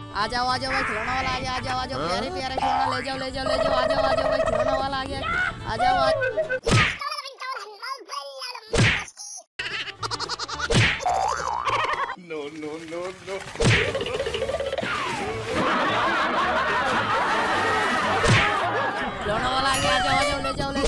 आ जाओ भाई खिलौना वाला आ जाओ आ जाओ प्यारे प्यारे खिलौना ले जाओ आ जाओ भाई खिलौना वाला आ गया आ जाओ No, no, no, no. खिलौना वाला आ गया आ जाओ ले जाओ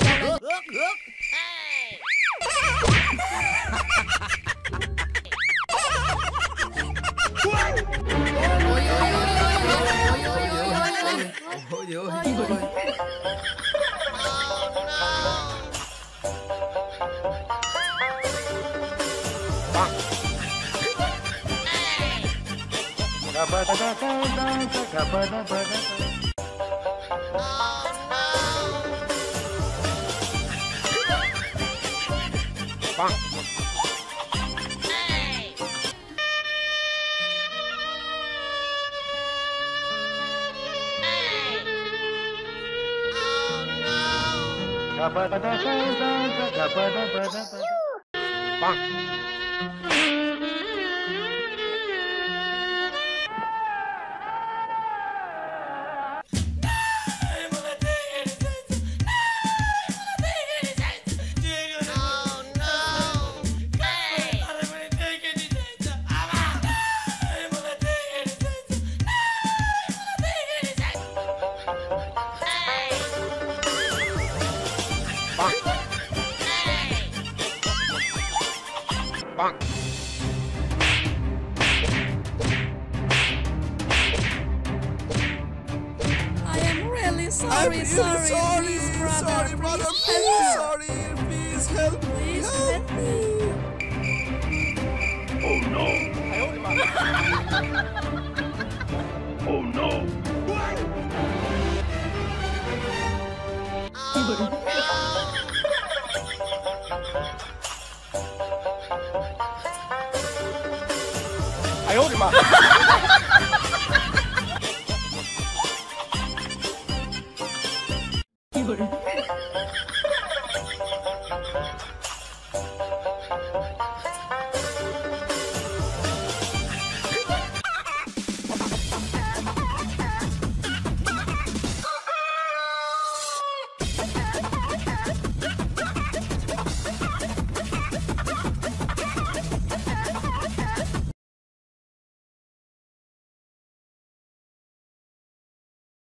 Sorry, brother. Please, sorry. Please help me. Oh no. Oh no. I hold him up.